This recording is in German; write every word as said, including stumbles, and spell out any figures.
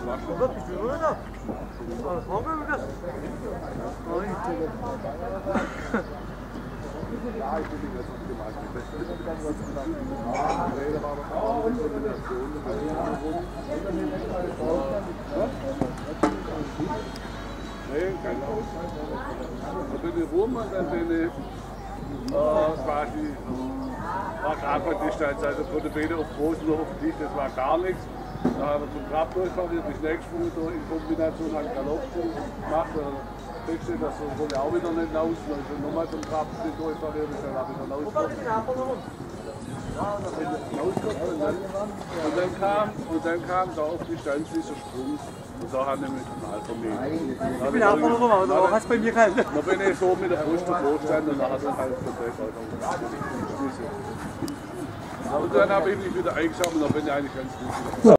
Wirklich, wie war das? Was machen wir mit das? Ja, ich bin nicht das gemacht. Nee, keine Ahnung. Da bin ich rum und dann bin ich äh, quasi Radfahrdistanz, also von der Beine auf Großen noch auf dich, das war gar nichts. Da haben wir zum Trab durchfahren, die Schneegesprungen in Kombination mit Galopp gemacht. Kriegst du das so wohl auch wieder nicht raus, dann ist nochmal zum Trab durchfahren, dann habe ich dann rausgekommen. Ja, dann bin ich rausgekommen und dann, und dann kam, und dann kam da auf die Distanz dieser Sprung. Und da haben wir mit dem Alpha mit. Ich bin auch noch rum, aber du hast bei mir keinen. Da bin ich so mit der Brust davor gestanden und dann hat er halt komplett geschmissen. Und dann habe ich mich wieder eingesammelt und dann bin ich eigentlich ganz gut wieder.